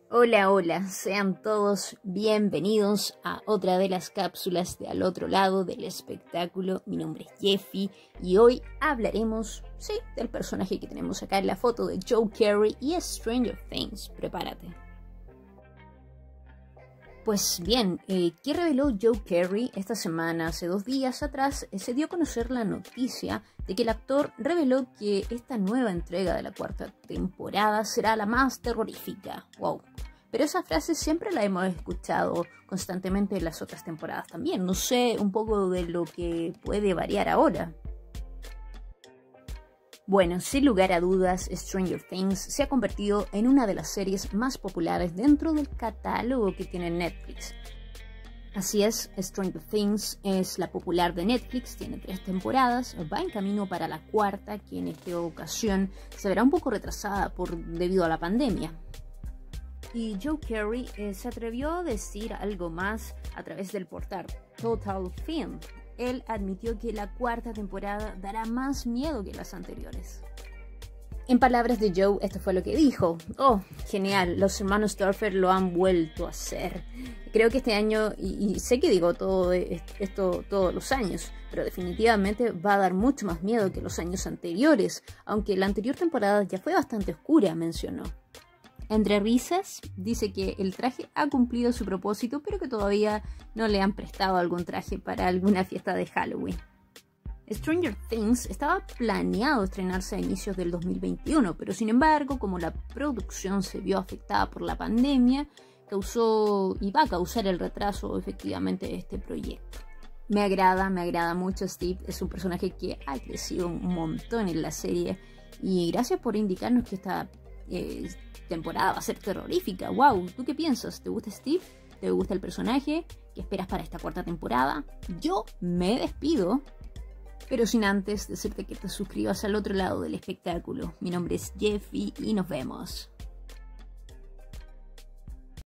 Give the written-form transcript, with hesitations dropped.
Hola, hola, sean todos bienvenidos a otra de las cápsulas de Al Otro Lado del Espectáculo. Mi nombre es Jeffy y hoy hablaremos, del personaje que tenemos acá en la foto de Joe Carey y Stranger Things. Prepárate. Pues bien, ¿qué reveló Joe Carey esta semana? Hace 2 días atrás se dio a conocer la noticia de que el actor reveló que esta nueva entrega de la 4ª temporada será la más terrorífica. ¡Wow! Pero esa frase siempre la hemos escuchado constantemente en las otras temporadas también. No sé un poco de lo que puede variar ahora. Bueno, sin lugar a dudas, Stranger Things se ha convertido en una de las series más populares dentro del catálogo que tiene Netflix. Así es, Stranger Things es la popular de Netflix, tiene 3 temporadas, va en camino para la 4ª, que en esta ocasión se verá un poco retrasada debido a la pandemia. Y Joe Carey se atrevió a decir algo más a través del portal Total Film. Él admitió que la 4ª temporada dará más miedo que las anteriores. En palabras de Joe, esto fue lo que dijo. Oh, genial, los hermanos Duffer lo han vuelto a hacer. Creo que este año, y sé que digo todo esto todos los años, pero definitivamente va a dar mucho más miedo que los años anteriores, aunque la anterior temporada ya fue bastante oscura, mencionó. Entre risas, dice que el traje ha cumplido su propósito, pero que todavía no le han prestado algún traje para alguna fiesta de Halloween. Stranger Things estaba planeado estrenarse a inicios del 2021, pero sin embargo, como la producción se vio afectada por la pandemia, causó y va a causar el retraso efectivamente de este proyecto. Me agrada mucho Steve, es un personaje que ha crecido un montón en la serie y gracias por indicarnos que esta temporada va a ser terrorífica. Wow, ¿tú qué piensas? ¿Te gusta Steve? ¿Te gusta el personaje? ¿Qué esperas para esta 4ª temporada? Yo me despido, pero sin antes decirte que te suscribas al otro lado del espectáculo. Mi nombre es Jeffy y nos vemos.